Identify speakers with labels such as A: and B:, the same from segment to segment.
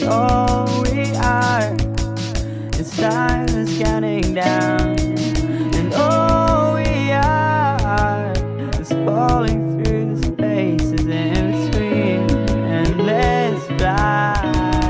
A: all we are is time is counting down, and all we are is falling through the spaces in between, and let's fly.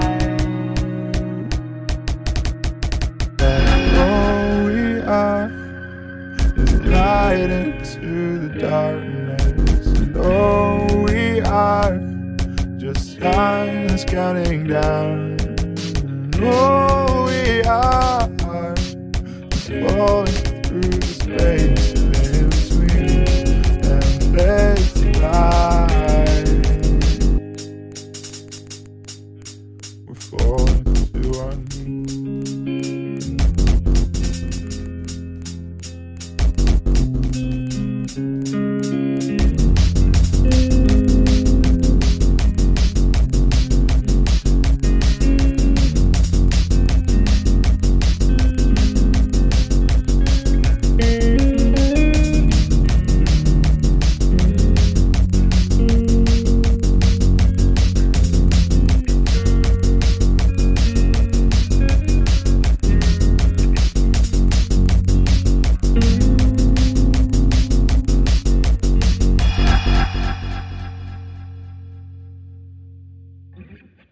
B: And all we are is light into the darkness, and all we are just time is counting down. All we are is falling through the space in between, and let's fly. We're falling to our knees.